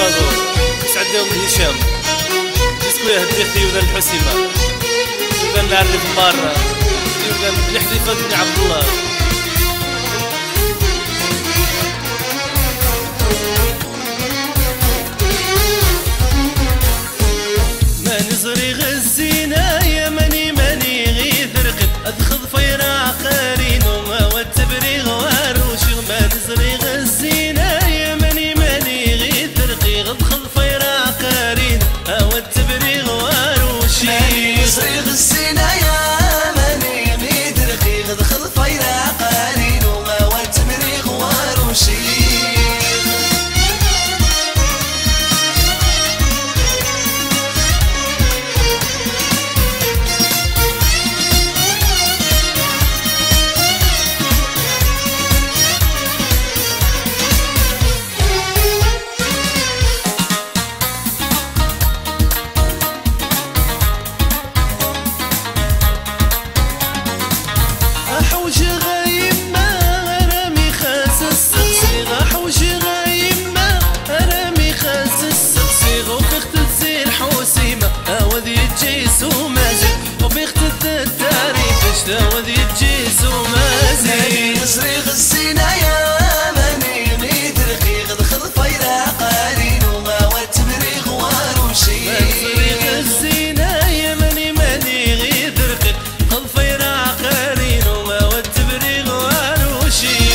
الماضور يسعدهم هشام يسكويه الديختي وذا الحسيمة وذا العرف مارة وذا الحليفة بن عبد الله. ما نزري غزينا يا مني غي ثرقت ادخل فيرا قارين وما والتبريغ واروش. ما نزري غزينا يا مني غي ثرقي ادخل فيرا قارين او التبريغ واروشي. ما نزري غزينا يا مني غي ثرقي ادخل فيرا قارين وما والتبريغ واروشي. وذي الجيس ومازي نزري غزينا يا مني غي ثرقي ادخل فيرا قارين وما والتبريغ واروشي. نزري غزينا يا مني غي ثرقي ادخل فيرا قارين وما والتبريغ واروشي.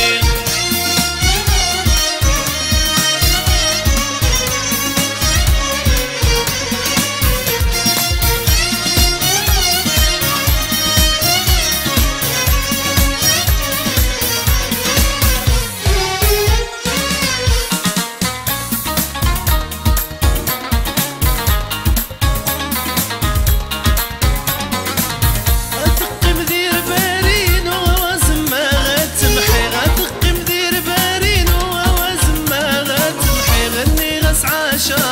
عشان